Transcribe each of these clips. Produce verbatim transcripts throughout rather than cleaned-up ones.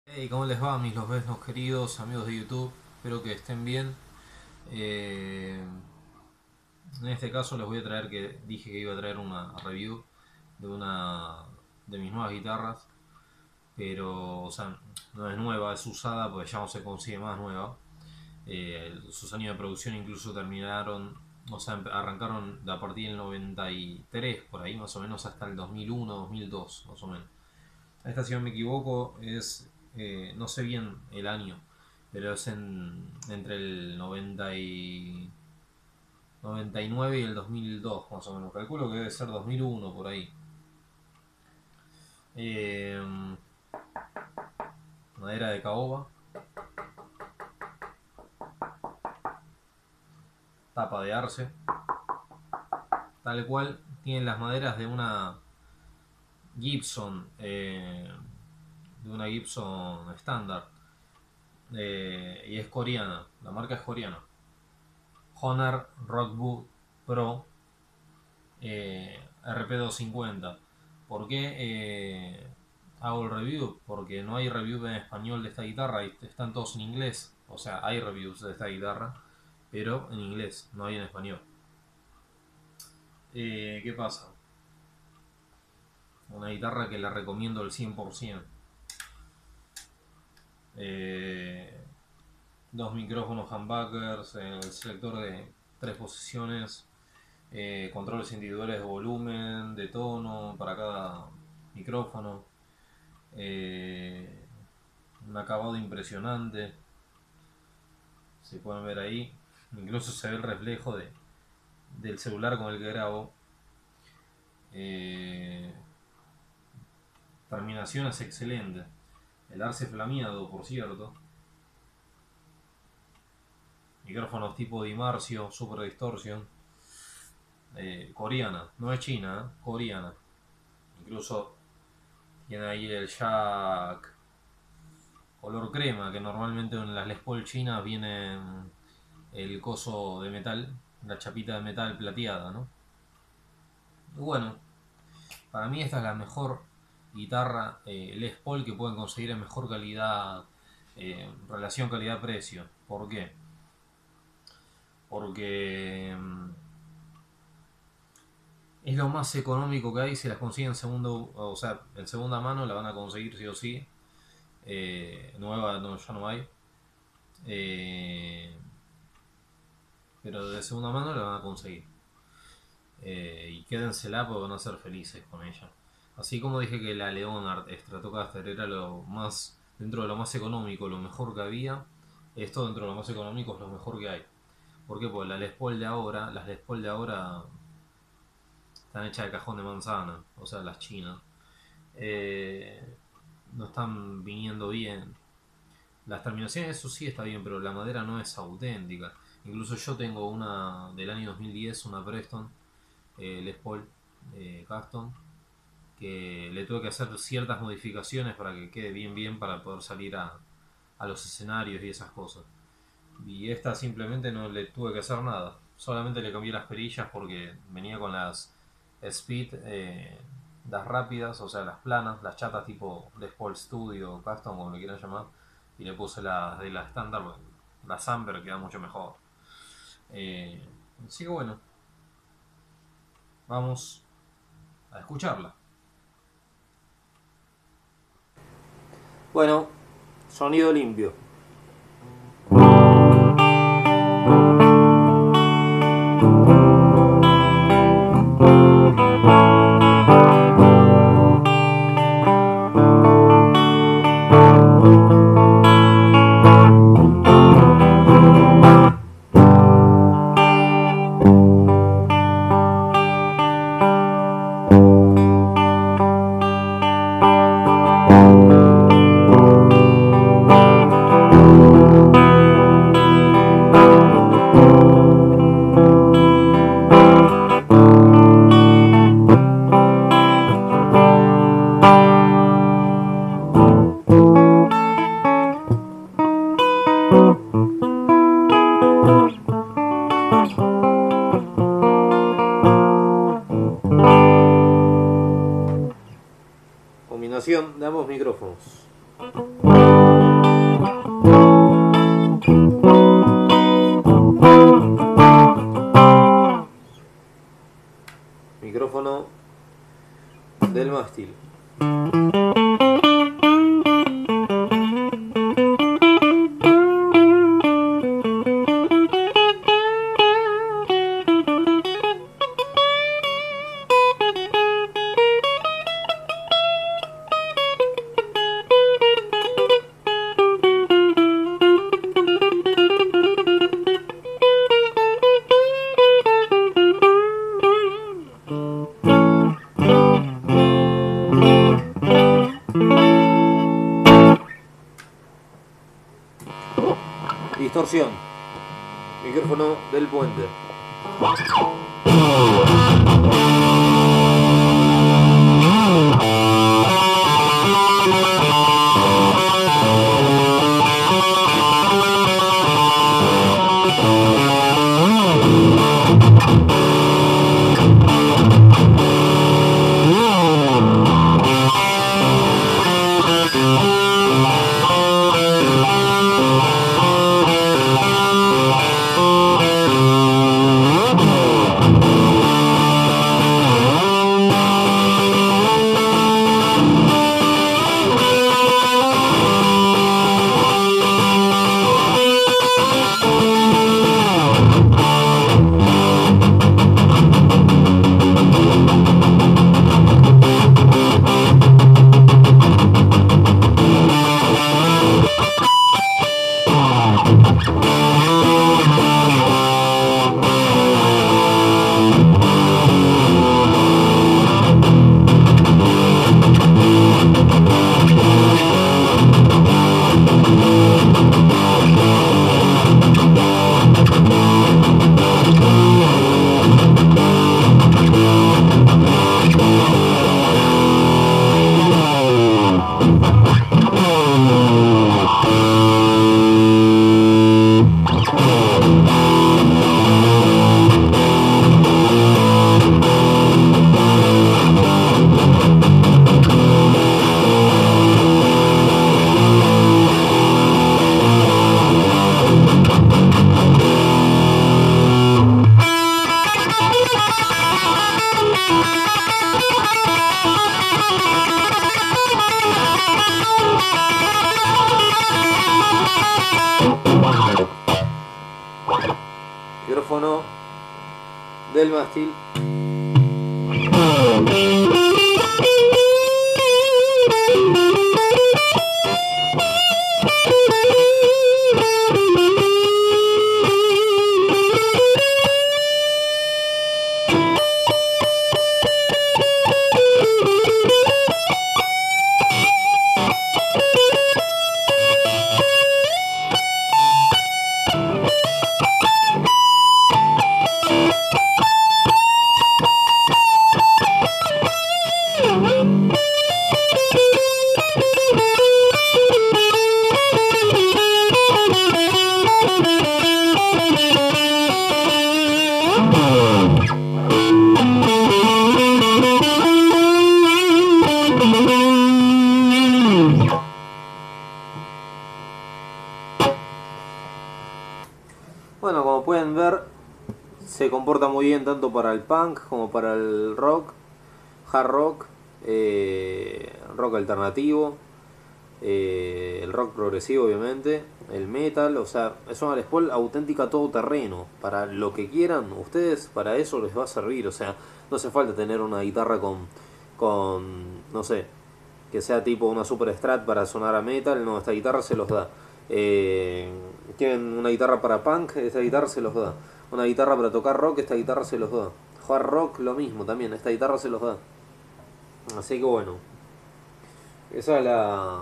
Hey, ¿cómo les va, mis los besnos queridos amigos de YouTube? Espero que estén bien. Eh, en este caso les voy a traer, que dije que iba a traer una review de una de mis nuevas guitarras, pero, o sea, no es nueva, es usada, porque ya no se consigue más nueva. Eh, sus años de producción incluso terminaron, o sea, arrancaron a partir del noventa y tres, por ahí más o menos, hasta el dos mil uno, dos mil dos, más o menos. Esta, si no me equivoco, es, eh, no sé bien el año, pero es en, entre el noventa y noventa y nueve y el dos mil dos, más o menos. Calculo que debe ser dos mil uno por ahí. Eh, Madera de caoba, tapa de arce, tal cual. Tienen las maderas de una Gibson, eh, de una Gibson estándar, eh, y es coreana. La marca es coreana. Honor Rockwood Pro, eh, R P doscientos cincuenta. ¿Por qué eh, hago el review? Porque no hay review en español de esta guitarra, y están todos en inglés. O sea, hay reviews de esta guitarra, pero en inglés, no hay en español. Eh, ¿Qué pasa? Una guitarra que la recomiendo al cien por ciento. Eh, Dos micrófonos humbuckers, el selector de tres posiciones, eh, controles individuales de volumen, de tono para cada micrófono, eh, un acabado impresionante, se pueden ver ahí, incluso se ve el reflejo de, del celular con el que grabo. eh, Terminación es excelente, el arce flameado, por cierto, micrófonos tipo Dimarcio, Super Distortion, eh, coreana, no es china, ¿eh? Coreana, incluso tiene ahí el jack color crema, que normalmente en las Les Paul chinas viene el coso de metal, la chapita de metal plateada, ¿no? Y bueno, para mí esta es la mejor guitarra eh, Les Paul que pueden conseguir en mejor calidad, eh, relación calidad-precio. ¿Por qué? Porque mm, es lo más económico que hay. Si las consiguen en segundo, o sea, en segunda mano la van a conseguir sí o sí. Eh, nueva no, ya no hay. Eh, pero de segunda mano la van a conseguir. Eh, y quédensela porque van a ser felices con ella. Así como dije que la Leonard Stratocaster era lo más, dentro de lo más económico, lo mejor que había, esto dentro de lo más económico es lo mejor que hay. ¿Por qué? Porque la Les Paul de ahora, las Les Paul de ahora están hechas de cajón de manzana, o sea, las chinas. Eh, no están viniendo bien. Las terminaciones, eso sí está bien, pero la madera no es auténtica. Incluso yo tengo una del año dos mil diez, una Preston, eh, Les Paul, eh, Custom, que le tuve que hacer ciertas modificaciones para que quede bien bien para poder salir a, a los escenarios y esas cosas. Y esta simplemente no le tuve que hacer nada. Solamente le cambié las perillas porque venía con las Speed, eh, las rápidas, o sea, las planas, las chatas tipo Les Paul Studio, Custom, como le quieran llamar. Y le puse las de la estándar, las Amber, queda mucho mejor. Eh, así que bueno, vamos a escucharla. Bueno, sonido limpio. Combinación de ambos micrófonos. Distorsión. Micrófono del puente. Micrófono del mástil. Bueno, como pueden ver, se comporta muy bien tanto para el punk como para el rock, hard rock, eh, rock alternativo, eh, el rock progresivo obviamente, el metal, o sea, es una Les Paul auténtica todoterreno. Para lo que quieran ustedes, para eso les va a servir, o sea, no hace falta tener una guitarra con, con no sé, que sea tipo una super strat para sonar a metal, no, esta guitarra se los da. Eh, tienen una guitarra para punk, esta guitarra se los da. Una guitarra para tocar rock, esta guitarra se los da. Hard rock lo mismo también, esta guitarra se los da. Así que bueno, esa es la,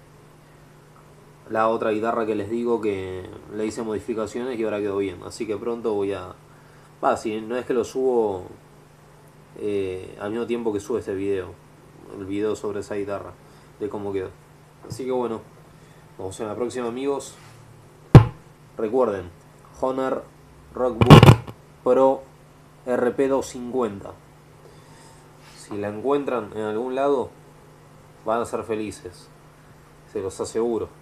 la otra guitarra que les digo que le hice modificaciones y ahora quedó bien. Así que pronto voy a... Va, si no es que lo subo eh, al mismo tiempo que sube este video. El video sobre esa guitarra, de cómo quedó. Así que bueno, nos vemos en la próxima, amigos. Recuerden, Honor Rockbook Pro R P doscientos cincuenta. Si la encuentran en algún lado, van a ser felices, se los aseguro.